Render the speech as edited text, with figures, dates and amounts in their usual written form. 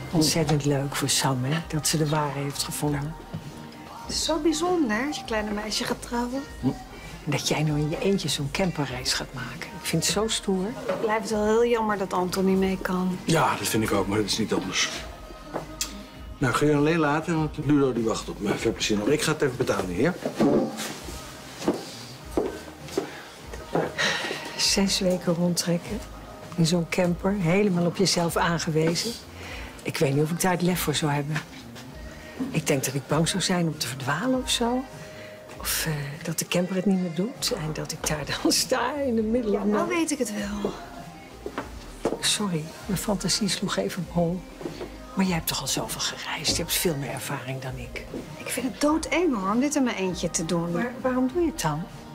Ontzettend leuk voor Sam, hè, dat ze de ware heeft gevonden. Het is zo bijzonder als je kleine meisje gaat trouwen. En dat jij nou in je eentje zo'n camperreis gaat maken. Ik vind het zo stoer. Het blijft wel heel jammer dat Anton niet mee kan. Ja, dat vind ik ook, maar dat is niet anders. Nou, ga je alleen laten, want Ludo die wacht op me. Veel plezier nog. Ik ga het even betalen hier. 6 weken rondtrekken. In zo'n camper, helemaal op jezelf aangewezen. Ik weet niet of ik daar het lef voor zou hebben. Ik denk dat ik bang zou zijn om te verdwalen of zo. Of dat de camper het niet meer doet. En dat ik daar dan sta in de middel of Nou weet ik het wel. Sorry, mijn fantasie sloeg even op hol. Maar jij hebt toch al zoveel gereisd? Je hebt veel meer ervaring dan ik. Ik vind het doodeng hoor, om dit in mijn eentje te doen. Maar waarom doe je het dan?